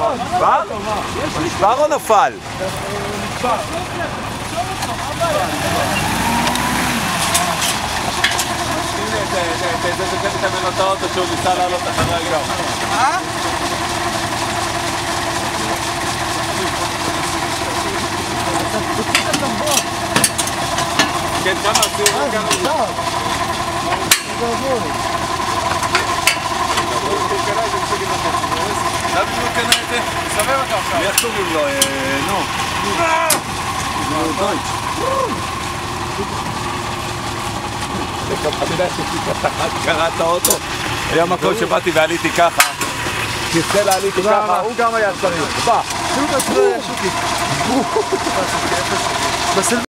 נשבר? נשבר או נפל? נשבר. זה מתאמן את האוטו שהוא ניסה לעלות אחרי הגר. כן, כמה עשינו? כמה? אתה בדיוק קנה את זה? סבב אותה עכשיו. איך קוראים לו? נו. נו, דויטש. אתה יודע שקראת האוטו? היה מקום שבאתי ועליתי ככה. כסלע עליתי ככה, הוא גם היה צריך. בא. שוקי.